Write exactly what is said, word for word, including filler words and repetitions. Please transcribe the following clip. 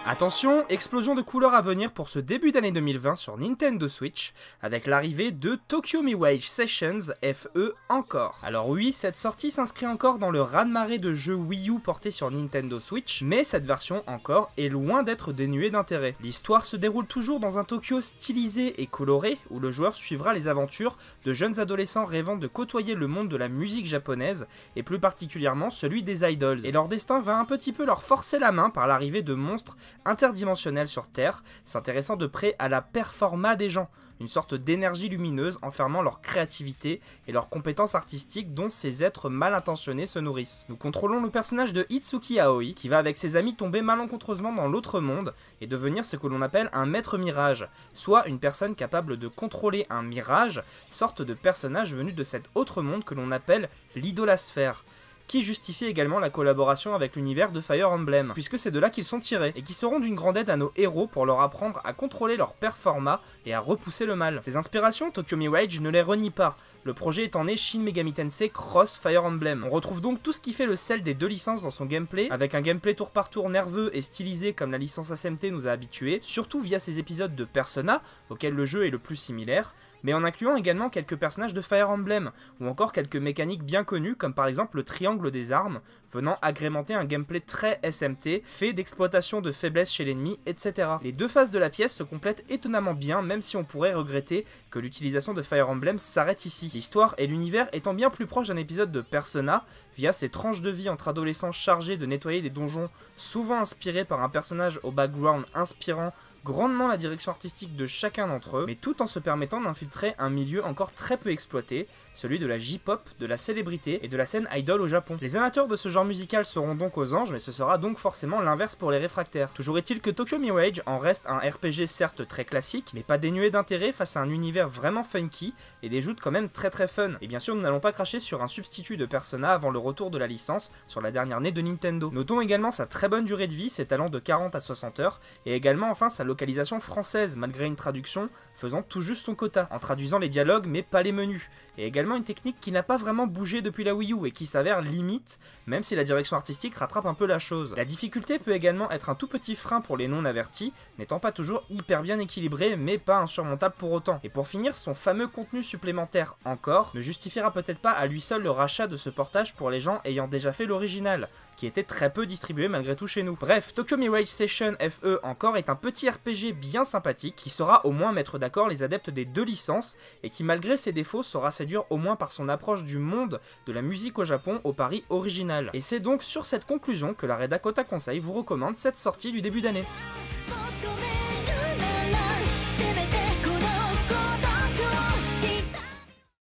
Attention, explosion de couleurs à venir pour ce début d'année deux mille vingt sur Nintendo Switch, avec l'arrivée de Tokyo Mirage Sessions F E encore. Alors oui, cette sortie s'inscrit encore dans le raz-de-marée de jeux Wii U portés sur Nintendo Switch, mais cette version encore est loin d'être dénuée d'intérêt. L'histoire se déroule toujours dans un Tokyo stylisé et coloré, où le joueur suivra les aventures de jeunes adolescents rêvant de côtoyer le monde de la musique japonaise, et plus particulièrement celui des idols. Et leur destin va un petit peu leur forcer la main par l'arrivée de monstres interdimensionnels sur Terre, s'intéressant de près à la performa des gens, une sorte d'énergie lumineuse enfermant leur créativité et leurs compétences artistiques dont ces êtres mal intentionnés se nourrissent. Nous contrôlons le personnage de Itsuki Aoi, qui va avec ses amis tomber malencontreusement dans l'autre monde et devenir ce que l'on appelle un maître mirage, soit une personne capable de contrôler un mirage, sorte de personnage venu de cet autre monde que l'on appelle l'idolasphère, qui justifie également la collaboration avec l'univers de Fire Emblem, puisque c'est de là qu'ils sont tirés, et qui seront d'une grande aide à nos héros pour leur apprendre à contrôler leur performa et à repousser le mal. Ces inspirations, Tokyo Mirage ne les renie pas, le projet étant né Shin Megami Tensei Cross Fire Emblem. On retrouve donc tout ce qui fait le sel des deux licences dans son gameplay, avec un gameplay tour par tour nerveux et stylisé comme la licence S M T nous a habitués, surtout via ses épisodes de Persona, auxquels le jeu est le plus similaire, mais en incluant également quelques personnages de Fire Emblem, ou encore quelques mécaniques bien connues, comme par exemple le triangle des armes, venant agrémenter un gameplay très S M T, fait d'exploitation de faiblesses chez l'ennemi, et cetera. Les deux faces de la pièce se complètent étonnamment bien, même si on pourrait regretter que l'utilisation de Fire Emblem s'arrête ici. L'histoire et l'univers étant bien plus proches d'un épisode de Persona, via ces tranches de vie entre adolescents chargés de nettoyer des donjons, souvent inspirés par un personnage au background inspirant grandement la direction artistique de chacun d'entre eux, mais tout en se permettant d'infiltrer un milieu encore très peu exploité, celui de la J-pop, de la célébrité et de la scène idol au Japon. Les amateurs de ce genre musical seront donc aux anges, mais ce sera donc forcément l'inverse pour les réfractaires. Toujours est-il que Tokyo Mirage en reste un R P G certes très classique, mais pas dénué d'intérêt face à un univers vraiment funky et des joutes quand même très très fun. Et bien sûr, nous n'allons pas cracher sur un substitut de Persona avant le retour de la licence sur la dernière année de Nintendo. Notons également sa très bonne durée de vie, ses talents de quarante à soixante heures, et également enfin sa localisation française, malgré une traduction faisant tout juste son quota, en traduisant les dialogues mais pas les menus, et également une technique qui n'a pas vraiment bougé depuis la Wii U et qui s'avère limite, même si la direction artistique rattrape un peu la chose. La difficulté peut également être un tout petit frein pour les non-avertis, n'étant pas toujours hyper bien équilibré, mais pas insurmontable pour autant. Et pour finir, son fameux contenu supplémentaire encore ne justifiera peut-être pas à lui seul le rachat de ce portage pour les gens ayant déjà fait l'original, qui était très peu distribué malgré tout chez nous. Bref, Tokyo Mirage Session F E encore est un petit R P G bien sympathique, qui saura au moins mettre d'accord les adeptes des deux licences, et qui malgré ses défauts saura séduire au moins par son approche du monde de la musique au Japon au pari original. Et c'est donc sur cette conclusion que la Red Dakota Conseil vous recommande cette sortie du début d'année.